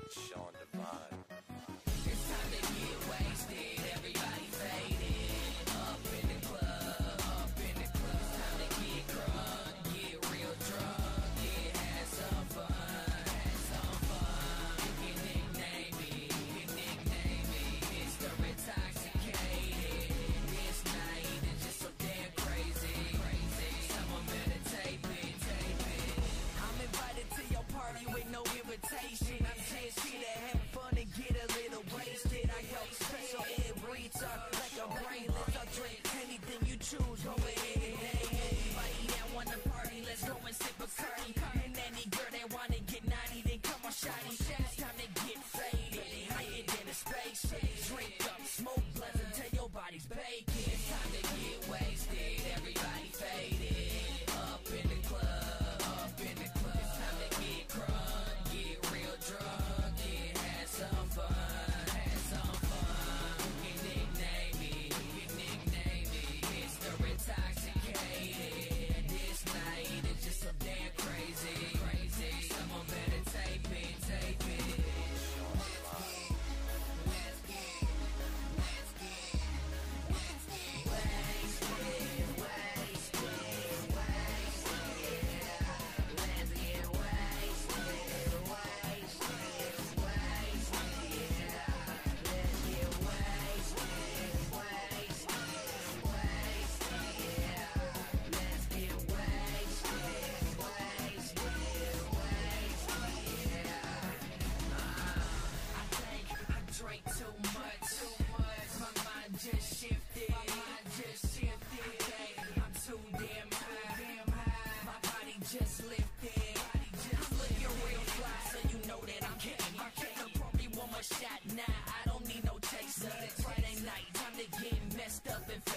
Sean Divine. It's time to get wasted, everybody faded. Up in the club, up in the club. It's time to get crunk, get real drunk, yeah, have some fun, have some fun. You can nickname me, Mr. Intoxicated. This night is just so damn crazy. Someone better tape it. I'm invited to your party with no invitation. I'm just here to have fun and get a little wasted. I got special ed retard like a brainless. I'll drink anything you choose, go ahead. Everybody that wanna party, let's go and sip a curry. And any girl that wanna get naughty, then come on shawty. It's time to get faded, higher than a spaceship. Drink up, smoke blunts until your body's baking. It's time to get wasted, everybody faded. Up in the club, up in the club. It's time to get crunk, get real drunk, yeah, have some fun, have some fun. You can nickname me, Mr. Intoxicated. This night is just so damn crazy. Someone better tape it. Let's get drink too much. My mind just shifted. Okay, I'm too damn high. My body just lifted. I'm looking real fly, so you know that I'm getting my cake. Probably one more shot, nah, I don't need no chaser. Friday night, time to get messed up and